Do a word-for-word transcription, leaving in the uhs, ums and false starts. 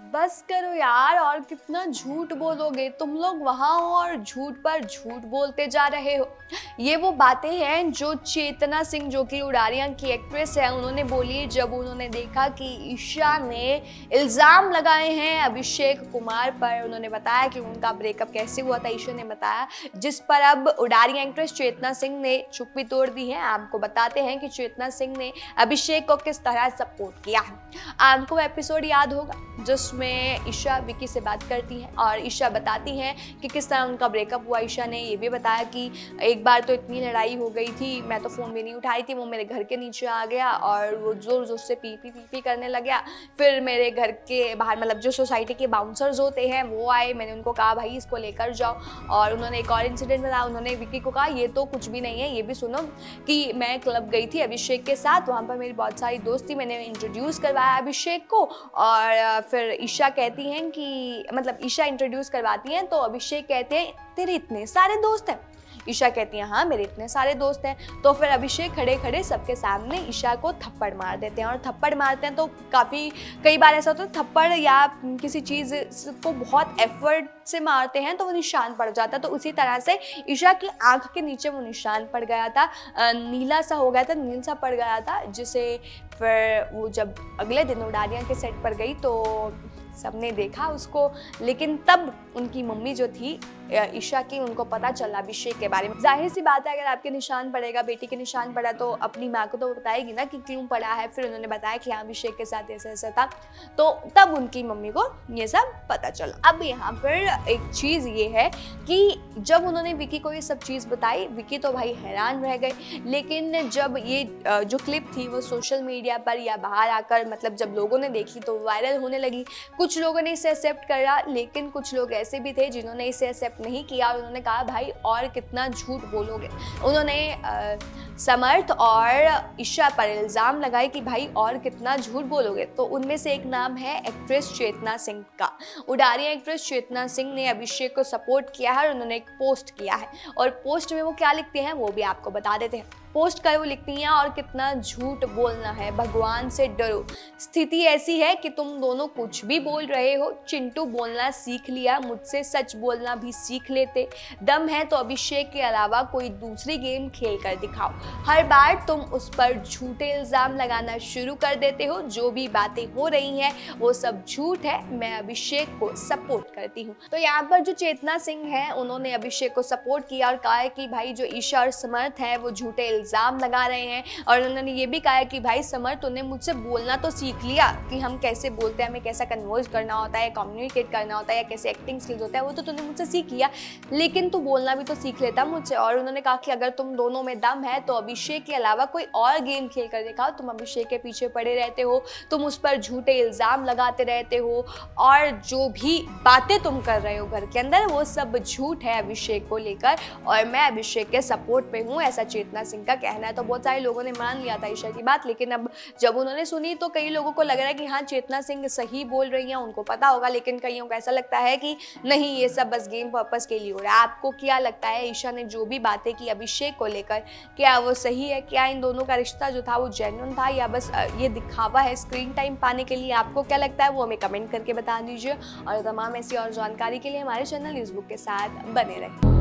बस करो यार, और कितना झूठ बोलोगे तुम लोग वहाँ हो और झूठ पर झूठ बोलते जा रहे हो। ये वो बातें हैं जो चेतना सिंह, जो कि उड़ारियां की एक्ट्रेस है, उन्होंने बोली जब उन्होंने देखा कि ईशा ने इल्ज़ाम लगाए हैं अभिषेक कुमार पर। उन्होंने बताया कि उनका ब्रेकअप कैसे हुआ था, ईशा ने बताया, जिस पर अब उड़ारियां एक्ट्रेस चेतना सिंह ने चुप्पी तोड़ दी है। आपको बताते हैं कि चेतना सिंह ने अभिषेक को किस तरह सपोर्ट किया है। आपको एपिसोड याद होगा जिसमें ईशा विकी से बात करती है और ईशा बताती हैं कि किस तरह उनका ब्रेकअप हुआ। ईशा ने ये भी बताया कि एक बार तो इतनी लड़ाई हो गई थी, मैं तो फ़ोन भी नहीं उठाई थी, वो मेरे घर के नीचे आ गया और वो ज़ोर ज़ोर से पी पी पी पी करने लग गया। फिर मेरे घर के बाहर, मतलब जो सोसाइटी के बाउंसर्स होते हैं वो आए, मैंने उनको कहा भाई इसको लेकर जाओ। और उन्होंने एक और इंसिडेंट बताया, उन्होंने विकी को कहा ये तो कुछ भी नहीं है, ये भी सुनो कि मैं क्लब गई थी अभिषेक के साथ, वहाँ पर मेरी बहुत सारी दोस्त थी, मैंने इंट्रोड्यूस करवाया अभिषेक को। और फिर ईशा कहती हैं कि, मतलब ईशा इंट्रोड्यूस करवाती हैं तो अभिषेक कहते हैं तेरे इतने सारे दोस्त हैं। ईशा कहती हैं हाँ मेरे इतने सारे दोस्त हैं। तो फिर अभिषेक खड़े खड़े सबके सामने ईशा को थप्पड़ मार देते हैं। और थप्पड़ मारते हैं तो काफ़ी कई बार ऐसा होता है थप्पड़ या किसी चीज़ को बहुत एफर्ट से मारते हैं तो वो निशान पड़ जाता है। तो उसी तरह से ईशा की आंख के नीचे वो निशान पड़ गया था, नीला सा हो गया था, नील सा पड़ गया था, जिसे फिर वो जब अगले दिन उड़ारियां के सेट पर गई तो सबने देखा उसको। लेकिन तब उनकी मम्मी जो थी ईशा की, उनको पता चला अभिषेक के बारे में। जाहिर सी बात है अगर आपके निशान पड़ेगा, बेटी के निशान पड़ा, तो अपनी माँ को तो बताएगी ना कि क्यों पड़ा है। फिर उन्होंने बताया कि हाँ अभिषेक के साथ ऐसा ऐसा था, तो तब उनकी मम्मी को ये सब पता चला। अब यहाँ पर एक चीज़ ये है कि जब उन्होंने विकी को ये सब चीज़ बताई, विकी तो भाई हैरान रह गए। लेकिन जब ये जो क्लिप थी वो सोशल मीडिया पर या बाहर आकर, मतलब जब लोगों ने देखी तो वायरल होने लगी। कुछ लोगों ने इसे एक्सेप्ट करा, लेकिन कुछ लोग ऐसे भी थे जिन्होंने इसे एक्सेप्ट नहीं किया और उन्होंने कहा भाई और कितना झूठ बोलोगे। उन्होंने आ, समर्थ और ईशा पर इल्ज़ाम लगाए कि भाई और कितना झूठ बोलोगे। तो उनमें से एक नाम है एक्ट्रेस चेतना सिंह का। उड़ारियां एक्ट्रेस चेतना सिंह ने अभिषेक को सपोर्ट किया है और उन्होंने एक पोस्ट किया है, और पोस्ट में वो क्या लिखते हैं वो भी आपको बता देते हैं। पोस्ट कर वो लिखती हैं और कितना झूठ बोलना है, भगवान से डरो। स्थिति ऐसी है कि तुम दोनों कुछ भी बोल रहे हो। चिंटू बोलना सीख लिया, मुझसे सच बोलना भी सीख लेते। दम है तो अभिषेक के अलावा कोई दूसरी गेम खेल कर दिखाओ। हर बार तुम उस पर झूठे इल्ज़ाम लगाना शुरू कर देते हो। जो भी बातें हो रही हैं वो सब झूठ है। मैं अभिषेक को सपोर्ट करती हूँ। तो यहाँ पर जो चेतना सिंह है उन्होंने अभिषेक को सपोर्ट किया और कहा है कि भाई जो ईशा और समर्थ है वो झूठे इल्ज़ाम लगा रहे हैं। और उन्होंने ये भी कहा है कि भाई समर्थ तूने मुझसे बोलना तो सीख लिया कि हम कैसे बोलते हैं, हमें कैसा कन्वर्स करना होता है, कम्युनिकेट करना होता है, या कैसे एक्टिंग स्किल्स होता है, वो तो तूने मुझसे सीख लिया, लेकिन तू बोलना भी तो सीख लेता मुझसे। और उन्होंने कहा कि अगर तुम दोनों में दम है तो अभिषेक के अलावा कोई और गेम खेल कर दिखाओ। तुम अभिषेक के पीछे पड़े रहते हो, तुम उस पर झूठे इल्ज़ाम लगाते रहते हो, और जो भी बातें तुम कर रहे हो घर के अंदर वो सब झूठ है अभिषेक को लेकर, और मैं अभिषेक के सपोर्ट पे हूँ, ऐसा चेतना सिंह का कहना है। तो बहुत सारे लोगों ने मान लिया था ईशा की बात, लेकिन अब जब उन्होंने सुनी तो कई लोगों को लग रहा है कि हाँ चेतना सिंह सही बोल रही हैं, उनको पता होगा, लेकिन कईयों को ऐसा लगता है कि नहीं ये सब बस गेम पर्पस के लिए हो रहा है। आपको क्या लगता है ईशा ने जो भी बातें की अभिषेक को लेकर, क्या वो सही है? क्या इन दोनों का रिश्ता जो था वो जेन्युइन था या बस ये दिखावा है स्क्रीन टाइम पाने के लिए? आपको क्या लगता है वो हमें कमेंट करके बता दीजिए, और तमाम ऐसी और जानकारी के लिए हमारे चैनल न्यूज़ बुक के साथ बने रहें।